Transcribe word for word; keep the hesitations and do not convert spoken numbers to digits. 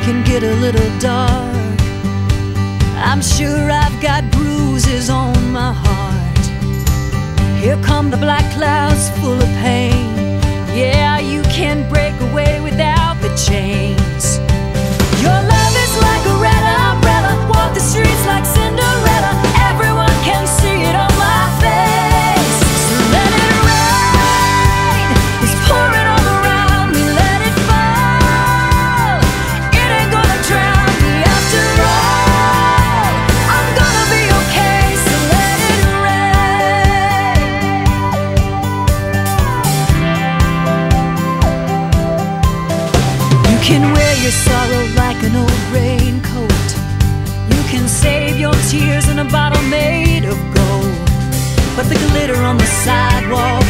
can get a little dark. I'm sure I've got bruises on my heart. Here come the black clouds full of pain. Yeah, you can break away without the chains. Your love is like a red umbrella, walk the streets like Cinderella. Everyone can see it on my face. So let it rain, it's pouring all around me. Let it fall, it ain't gonna drown me. After all, I'm gonna be okay. So let it rain. You can wear your sorrow like an old raincoat. You can save your tears in a bottle made of gold. But the glitter on the sidewalk